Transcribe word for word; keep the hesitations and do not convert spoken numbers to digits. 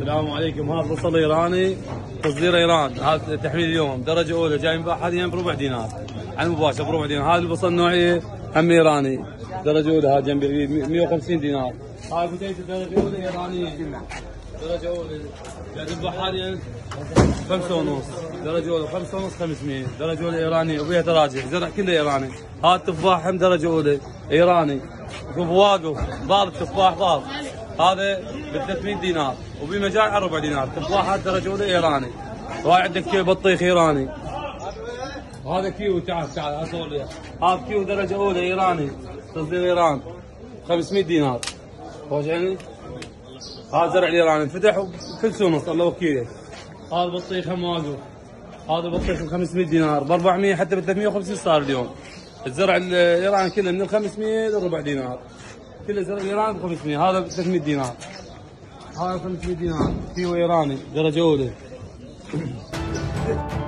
السلام عليكم. هذا بصل ايراني تصدير ايران، هذا تحميل اليوم درجه اولى، جاي من حاليا بربع دينار على المباشر بربع دينار. هذا البصل نوعيه هم ايراني درجه اولى، هذا جنبي مئة وخمسين دينار. هاي بوتيتو درجه اولى ايرانيه درجه اولى، جاي تذبح حاليا خمسة ونص درجه اولى، خمسة ونص خمسمئة درجه اولى ايرانيه وبيها تراجع، زرع كله ايراني. هذا التفاح هم درجه اولى ايراني، شوف واقف باب التفاح باب، هذا ب ثلاثمئة دينار وبمجاعة على ربع دينار. تفاحات درجة أولى إيراني. وهاي عندك بطيخ إيراني. وهذا كيو، تعال تعال أصور لك. هذا كيو درجة أولى إيراني تصدير إيران خمسمئة دينار. خوش عيني؟ هذا زرع الإيراني انفتح بفلس ونص الله وكيله. هذا بطيخ هم واقف. هذا بطيخ ب خمسمئة دينار ب أربعمئة حتى ب ثلاثمئة وخمسين صار اليوم. الزرع الإيراني كله من ال خمسمئة لربع دينار. كله زرع ايراني ب خمسمئة، هذا ب ثلاثمئة دينار. هذا خمسمئة دينار كيلو ايراني درجه اولى.